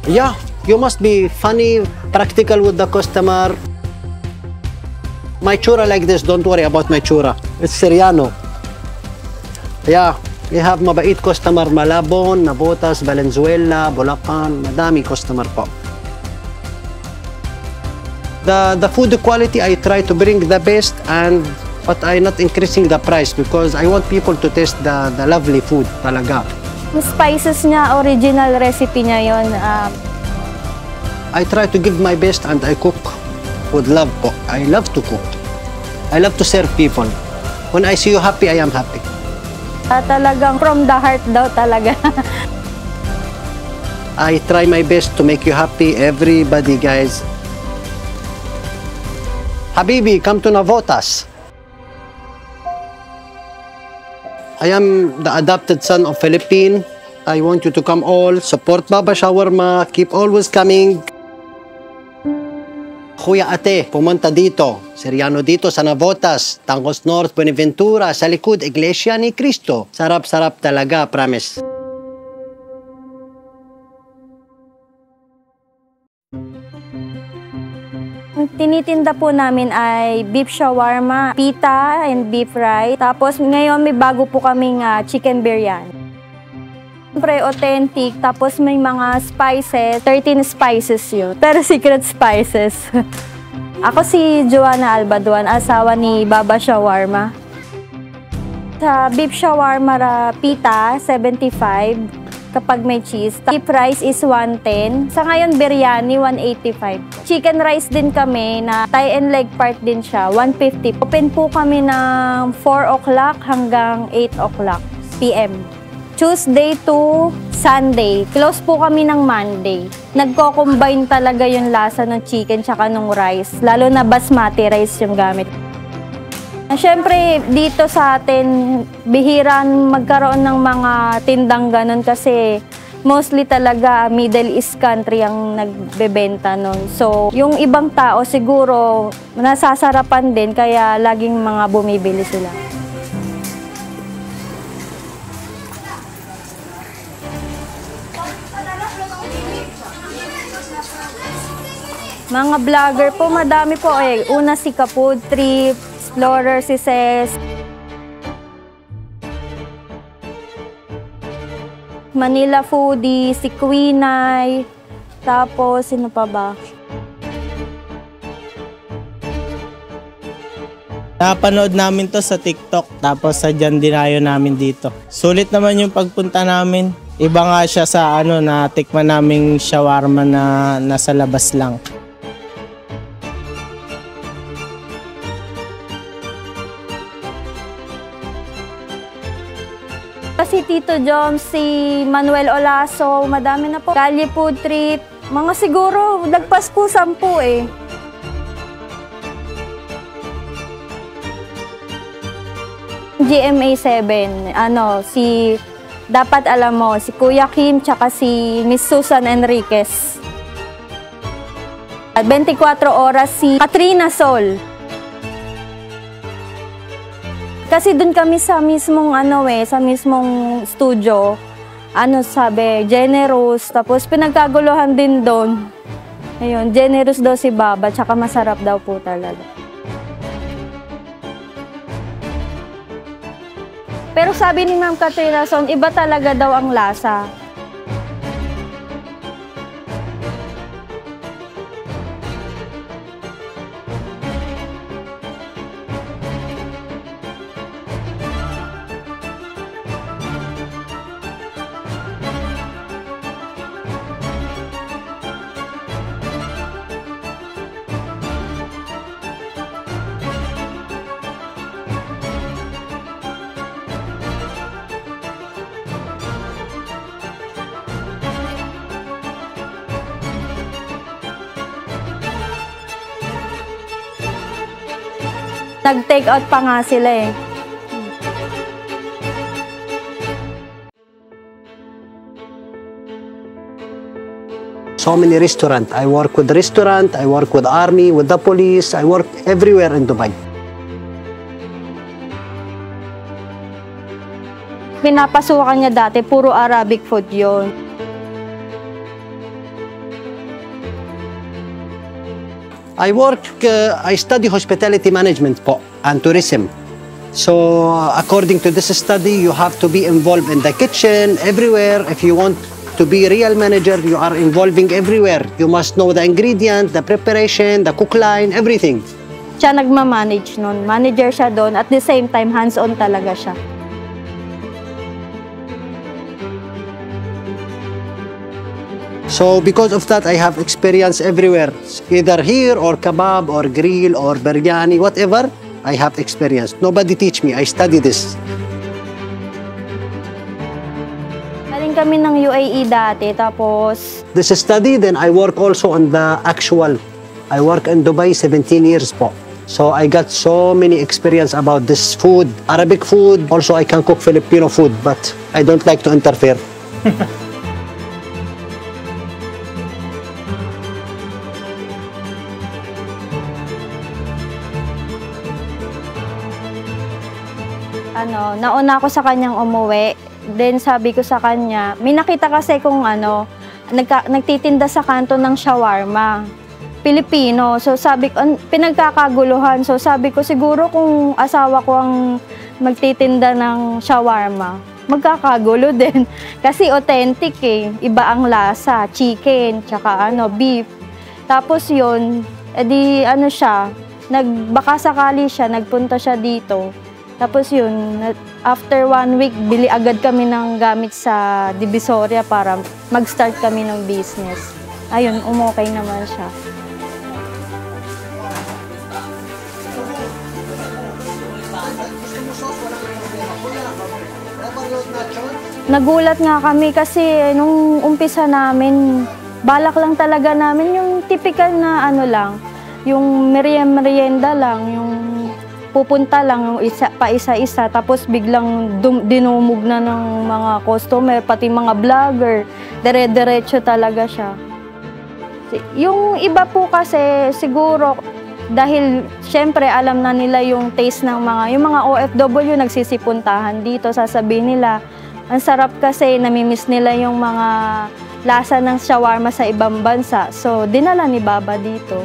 Yeah, you must be funny, practical with the customer. My chura like this, don't worry about my chura. It's Siriano. Yeah, we have mabait customer, Malabon, Navotas, Valenzuela, Bulacan, madami customer po. The food quality, I try to bring the best, but I'm not increasing the price because I want people to taste the lovely food talaga. Yung spices niya, original recipe niya yun. I try to give my best and I cook with love po. I love to cook. I love to serve people. When I see you happy, I am happy. Talagang from the heart daw talaga. I try my best to make you happy, everybody, guys. Habibi, come to Navotas. I am the adopted son of Philippine. I want you to come all, support Baba Shawarma, keep always coming. Kuya Ate, pumunta dito. Siriano dito sa Navotas, Tangos North, Buenaventura, sa likod, Iglesia ni Cristo. Sarap-sarap talaga, promise. Ang tinitinda po namin ay beef shawarma, pita, and beef fry. Tapos ngayon may bago po kaming chicken biryani. Siyempre, authentic. Tapos may mga spices. 13 spices yun. Pero secret spices. Ako si Joanna Albaduan, asawa ni Baba Shawarma. Sa beef shawarma pita, 75 kapag may cheese. Beef rice is 110. Sa ngayon, biryani, 185. Chicken rice din kami na thigh and leg part din siya, 150. Open po kami ng 4 o'clock hanggang 8 o'clock p.m. Tuesday to Sunday. Close po kami ng Monday. Nagko-combine talaga yung lasa ng chicken tsaka ng rice. Lalo na basmati rice yung gamit. Siyempre, dito sa atin, bihiran magkaroon ng mga tindang ganun kasi mostly talaga Middle East country ang nagbebenta nun. So, yung ibang tao siguro nasasarapan din kaya laging mga bumibili sila. Mga vlogger po, madami po eh. Una si Kapood Trip, Explorer si Ses, Manila Foodie, si Queenay, tapos sino pa ba? Napanood namin to sa TikTok, tapos sadyan dinayo namin dito. Sulit naman yung pagpunta namin. Iba nga siya sa natikman naming shawarma na nasa labas lang. Si Tito Jom, si Manuel Olaso, madami na po. Kalye Food Trip, mga siguro, lagpas po 10 eh. GMA 7, dapat alam mo, si Kuya Kim, tsaka si Miss Susan Enriquez. At 24 oras si Katrina Sol. Kasi dun kami sa mismong sa mismong studio, sabi, generous, tapos pinagkaguluhan din doon. Ayun, generous daw si Baba, tsaka masarap daw po talaga. Pero sabi ni Ma'am Katrina Son, iba talaga daw ang lasa. Nag-take out pa nga sila eh. So many restaurants. I work with the restaurant, I work with army, with the police, I work everywhere in Dubai. Pinapasukan niya dati, puro Arabic food yun. I study hospitality management po and tourism. So according to this study, you have to be involved in the kitchen, everywhere. If you want to be a real manager, you are involving everywhere. You must know the ingredient, the preparation, the cook line, everything. Siya nagmamanage nun. Manager siya doon. At the same time, hands-on talaga siya. So because of that, I have experience everywhere. Either here or kebab or grill or biryani, whatever, I have experience. Nobody teach me. I study this. Galing kami ng UAE dati, tapos This study, then I work also on the actual. I work in Dubai 17 years po. So I got so many experience about this food, Arabic food. Also, I can cook Filipino food, but I don't like to interfere. nauna ako sa kanyang umuwi. Then sabi ko sa kanya, may nakita kasi kung nagtitinda sa kanto ng shawarma. Pilipino. So sabi ko, pinagkakaguluhan. So sabi ko, siguro kung asawa ko ang magtitinda ng shawarma, magkakagulo din. Kasi authentic eh. Iba ang lasa. Chicken, tsaka beef. Tapos yun, edi siya, baka sakali siya, nagpunta siya dito. Tapos yun, after 1 week, bili agad kami ng gamit sa Divisoria para mag-start kami ng business. Ayun, umokay naman siya. Nagulat nga kami kasi nung umpisa namin, balak lang talaga namin yung typical na lang, yung merienda lang, yung pupunta lang pa isa-isa, tapos biglang dinumog na ng mga customer, pati mga vlogger, dire-diretso talaga siya. Yung iba po kasi siguro, dahil syempre alam na nila yung taste ng yung mga OFW nagsisipuntahan dito, sasabihin nila, ang sarap kasi, namimiss nila yung mga lasa ng shawarma sa ibang bansa. So, dinala ni Baba dito.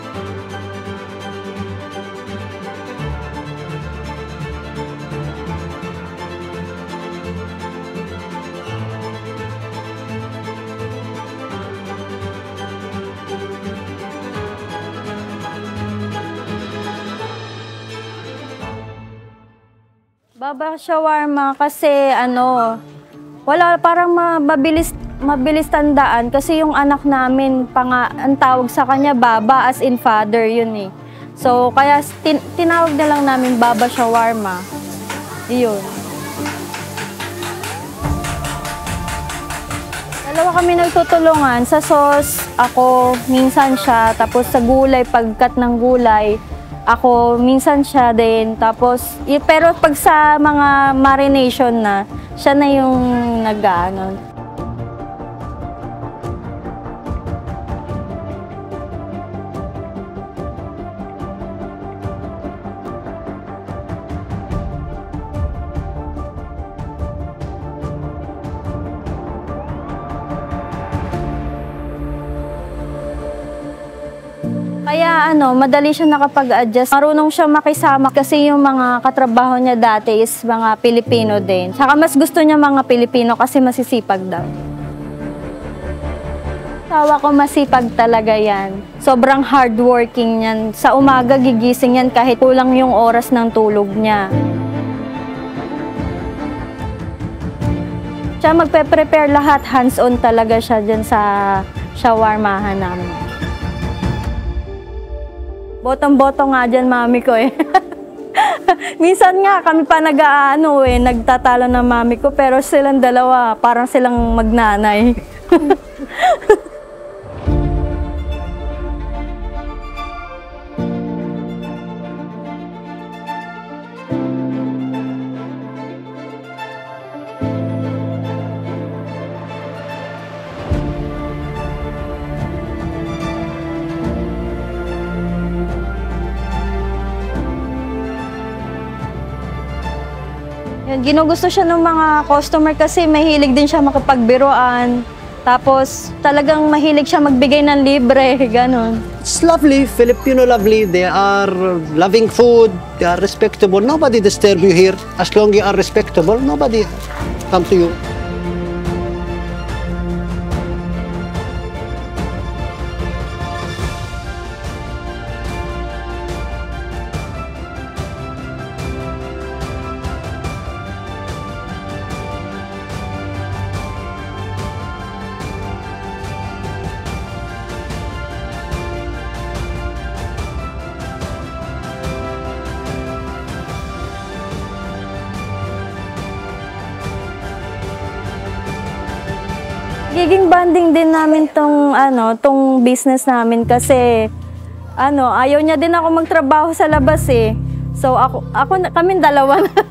Baba shawarma kasi wala, parang mabilis tandaan kasi yung anak namin, ang tawag sa kanya Baba as in father yun eh. So kaya tinawag na lang namin Baba shawarma. Iyon. Dalawa kami nagtutulungan. Sa sauce, ako, minsan siya. Tapos sa gulay, pagkat ng gulay, ako, minsan siya din. Tapos, pero pag sa mga marination na, siya na yung nag-ano. Kaya madali siya nakapag-adjust. Marunong siya makisama kasi yung mga katrabaho niya dati is mga Pilipino din. Saka mas gusto niya mga Pilipino kasi masisipag daw. Asawa ko masipag talaga yan. Sobrang hardworking yan. Sa umaga gigising yan kahit kulang yung oras ng tulog niya. Siya magpe-prepare lahat, hands-on talaga siya dyan sa shawarmahan namin. Botong-botong nga dyan, mami ko eh. Minsan nga kami pa nagtatalo ng mami ko, pero silang dalawa, parang silang magnanay. Ginugusto siya ng mga customer kasi mahilig din siya makipagbiruan. Tapos talagang mahilig siya magbigay ng libre, ganun. It's lovely, Filipino lovely. They are loving food, they are respectable. Nobody disturb you here. As long you are respectable, nobody come to you. Giging banding din namin tong business namin kasi ayaw niya din ako magtrabaho sa labas eh. So kami dalawa na.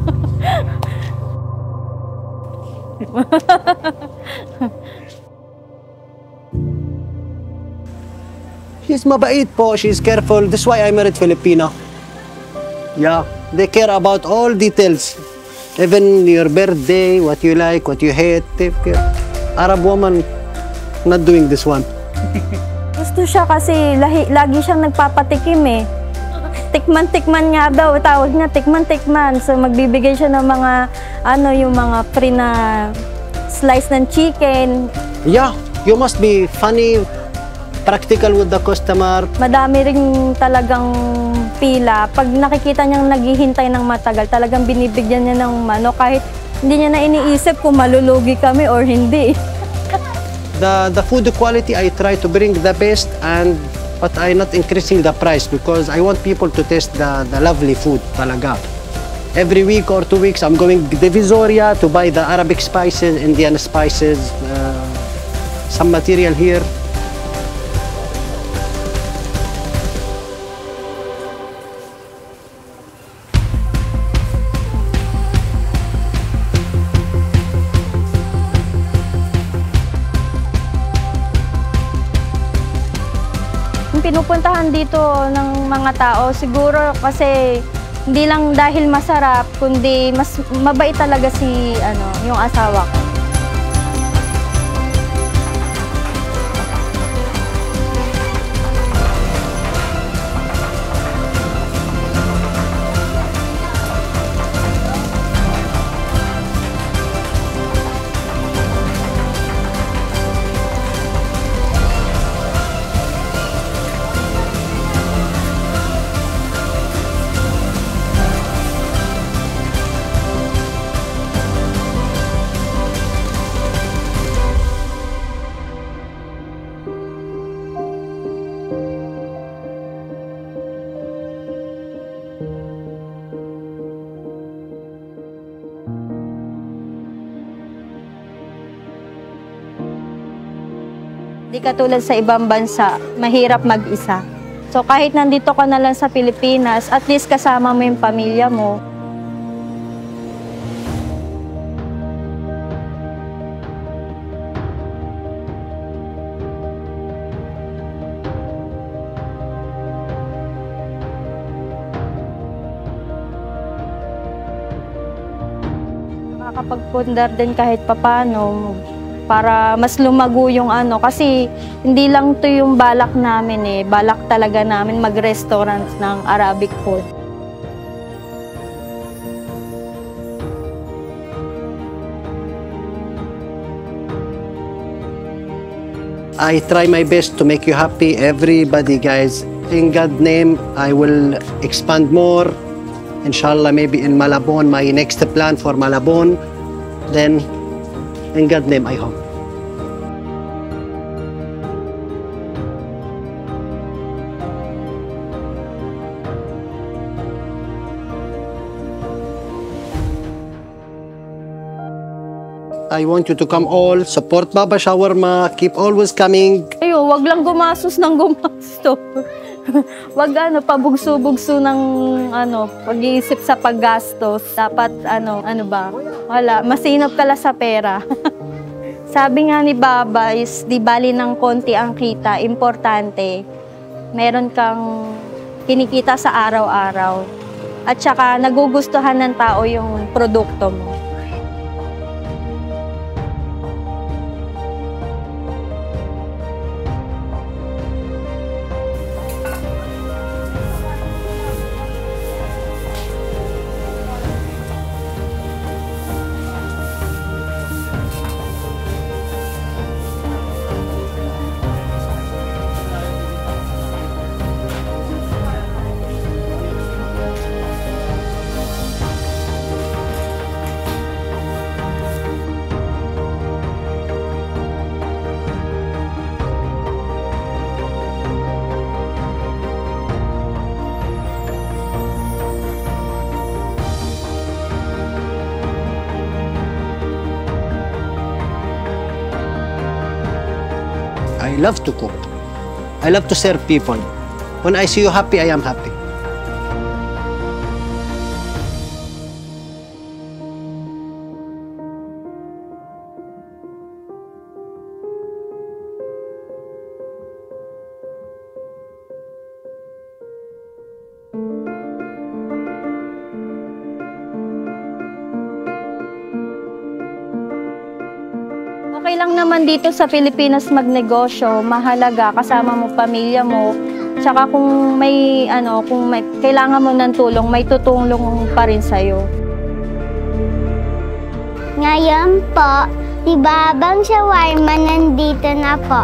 She's mabait po, she's careful. That's why I married Filipino. Yeah, they care about all details. Even your birthday, what you like, what you hate, they care. Arab woman, not doing this one. Gusto siya kasi lagi siyang nagpapatikim eh. Tikman-tikman nga daw, tawag niya tikman-tikman. So magbibigay siya ng mga yung mga free na slice ng chicken. Yeah, you must be funny, practical with the customer. Madami ring talagang pila. Pag nakikita niyang naghihintay ng matagal, talagang binibigyan niya ng kahit hindi niya na iniisip kung malulugi kami or hindi. The food quality, I try to bring the best, but I'm not increasing the price because I want people to taste the lovely food talaga. Every week or 2 weeks, I'm going to Divisoria to buy the Arabic spices, Indian spices, some material here. Pinupuntahan dito ng mga tao siguro kasi hindi lang dahil masarap kundi mas mabait talaga yung asawa ko. Di katulad sa ibang bansa, mahirap mag-isa. So kahit nandito ka na lang sa Pilipinas, at least kasama mo yung pamilya mo. Nakakapagpundar din kahit papano para mas lumago yung kasi hindi lang to yung balak namin eh, balak talaga namin mag-restaurant ng Arabic food. I try my best to make you happy, everybody guys. In God's name, I will expand more. Inshallah, maybe in Malabon, my next plan for Malabon. Then, in God's name, I hope. I want you to come all, support Baba Shawarma, keep always coming. Ayo, wag lang gumastos ng gumasto. Wag pabugso-bugso ng pag-iisip sa paggastos. Dapat wala, masinop ka lang sa pera. Sabi nga ni Baba is di bali ng konti ang kita, importante. Meron kang kinikita sa araw-araw. At saka nagugustuhan ng tao yung produkto mo. I love to cook. I love to serve people. When I see you happy, I am happy. Okay lang naman dito sa Pilipinas magnegosyo, mahalaga kasama mo pamilya mo. Tsaka kung may kailangan mo ng tulong, may tutulong pa rin sa'yo. Ngayon po, si Babang Shawarma nandito na po.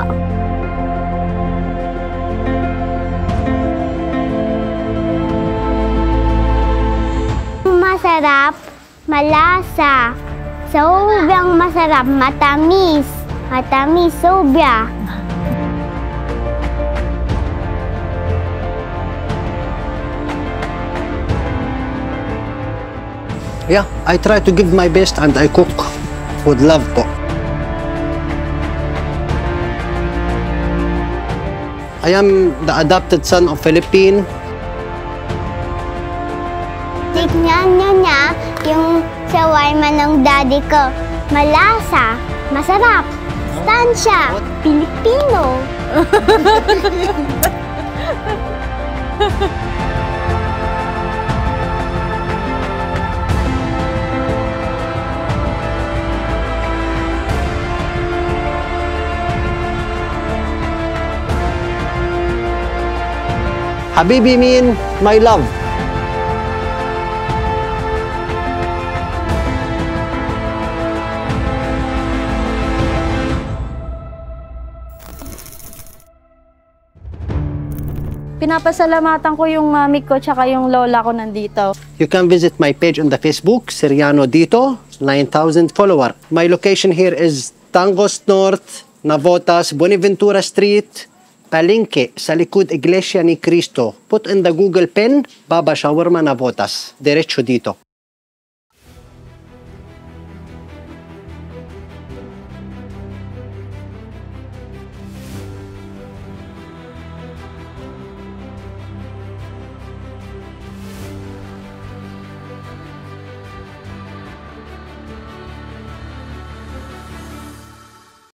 Masarap, malasa. Sobrang masarap, matamis. Matamis, sobra. Yeah, I try to give my best and I cook with love po. I am the adopted son of Philippine. Tignan nyo na yung shawarma ng daddy ko. Malasa, masarap, stansya, Pilipino. Habibi mean my love. Pinapasalamatan ko yung mami ko tsaka yung lola ko nandito. You can visit my page on the Facebook, Seriano Dito, 9,000 follower. My location here is Tangos North, Navotas, Buenaventura Street, Palenque, sa likod Iglesia ni Cristo. Put in the Google pen, Baba Shawarma Navotas. Diretso dito.